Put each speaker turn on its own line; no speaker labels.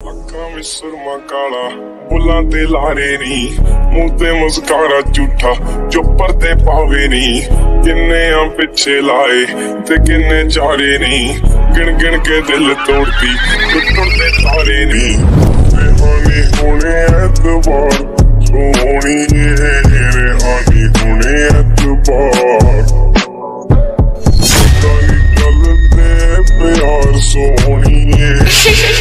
ਅੱਖਾਂ ਵਿੱਚ ਸੁਰਮਾ ਕਾਲਾ, ਬੁੱਲਾਂ ਤੇ ਲਾਰੇ ਨੀ, ਮੂੰਹ ਤੇ ਮੁਸਕਾਰਾ ਝੂਠਾ ਜੋ ਪਰਦੇ ਪਾਵੇ ਨੀ। ਕਿੰਨੇ ਆ ਪਿੱਛੇ ਲਾਏ ਤੇ ਕਿੰਨੇ ਚਾਰੇ ਨੀ, ਗਿਣ ਗਿਣ ਕੇ ਦਿਲ ਤੋੜਦੀ ਟੁੱਟਣ ਦੇ ਤਾਰੇ ਨੀ। ਰਿਹਾਨੀ ਹੋਣੇ ਐਤਵਾਰ ਸੋਹਣੀਏ, ਰਿਹਾਨੀ ਹੋਣੇ ਐਤਵਾਰ, ਪਤਾ ਨੀ ਚੱਲਦੇ ਪਿਆਰ ਸੋਹਣੀਏ।